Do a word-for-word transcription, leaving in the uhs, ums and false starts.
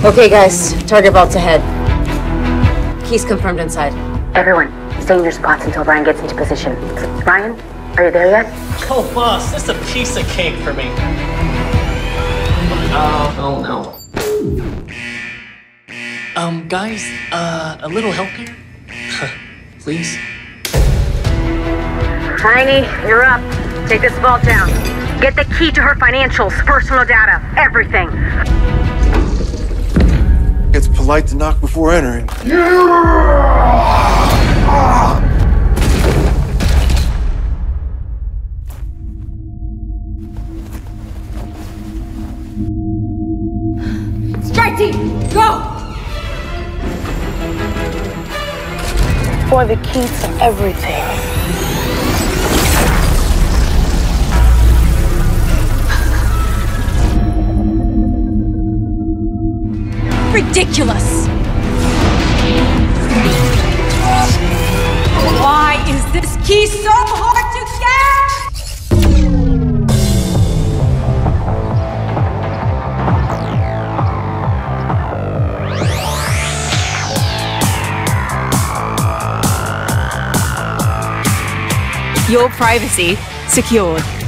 Okay, guys, target vault's ahead. Keys confirmed inside. Everyone, stay in your spots until Ryan gets into position. Ryan, are you there yet? Oh, boss, this is a piece of cake for me. Oh, oh no. Um, guys, uh, a little help here? Please? Tiny, you're up. Take this vault down. Get the key to her financials, personal data, everything. It's polite to knock before entering. Strike team, go! For the key to everything. Ridiculous! Why is this key so hard to get? Your privacy secured.